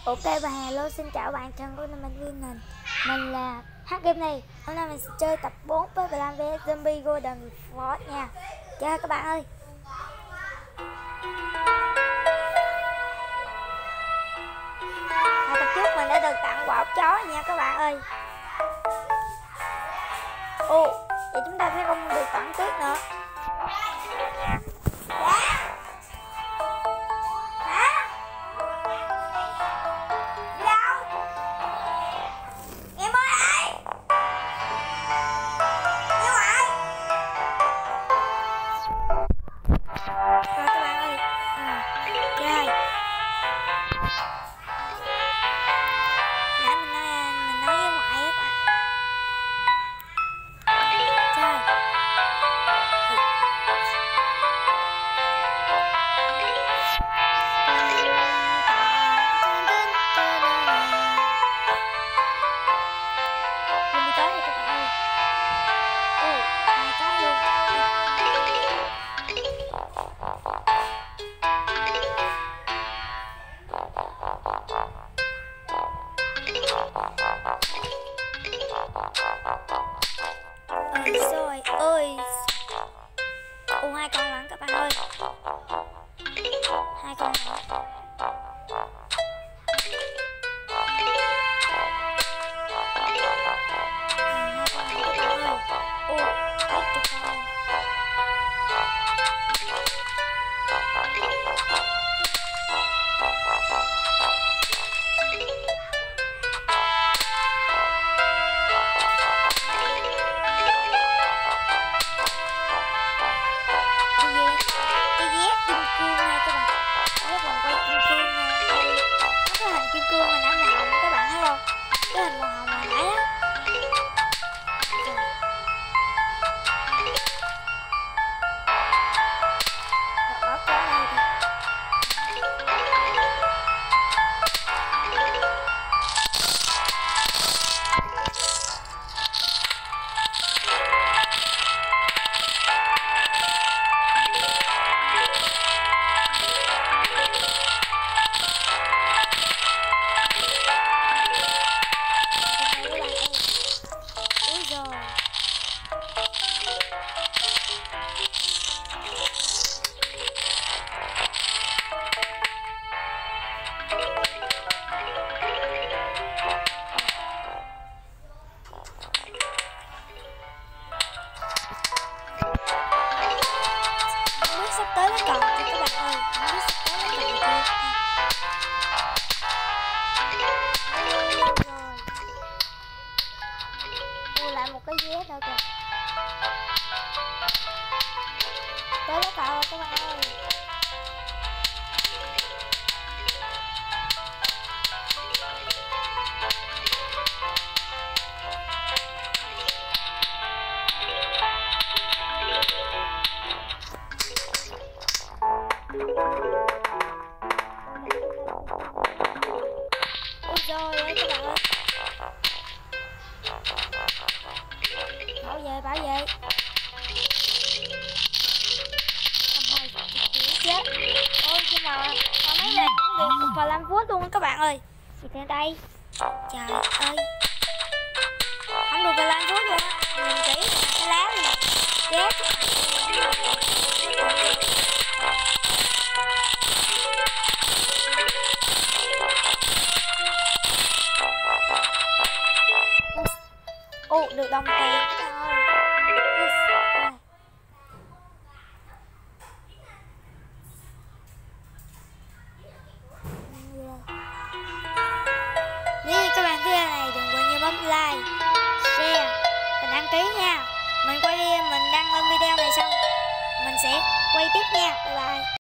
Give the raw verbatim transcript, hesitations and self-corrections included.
Ok và hello, xin chào bạn thân của mình viên mình Mình là H Game này. Hôm nay mình sẽ chơi tập bốn với Plan vs Zombie Golden Force nha. Chào các bạn ơi. Và tập trước mình đã được tặng quả ốc chó nha các bạn ơi. Ồ, vậy chúng ta sẽ không được tặng tiếp nữa. Ôi trời ơi, ồ hai con lắm các bạn ơi, hai con lắm. Sắp tới nó còn cho các bạn ơi, không biết sắp tới nó còn chưa. Mua lại một cái vé thôi kìa. Tới nó còn các bạn ơi. Ôi trời ơi các bạn ơi, bảo vệ bảo vệ chết. Ôi nhưng mà mà mấy này cũng được một phần năm phút luôn á các bạn ơi. Thì trên đây trời ơi không được phần năm phút luôn á, mình chỉ cái lá này chết. Ồ, được đồng tiền các bạn ơi. Nếu như các bạn thấy này đừng quên như bấm like, share và đăng ký nha. Mình quay video, mình đăng lên video này xong mình sẽ quay tiếp nha. Bye bye.